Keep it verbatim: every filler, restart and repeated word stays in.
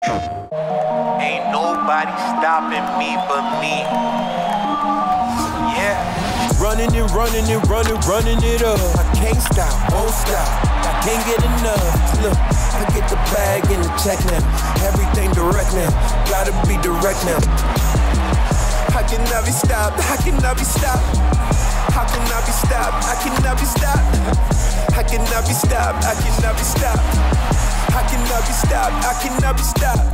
Ain't nobody stopping me but me. Yeah. Running and running and running, running it up. I can't stop, won't stop. I can't get enough. Look, I get the bag and the check now. Everything direct now. Gotta be direct now. I cannot be stopped. I cannot be stopped. How can I be stopped? I cannot be stopped. I cannot be stopped. I cannot be stopped. I cannot be stopped. I cannot be stopped.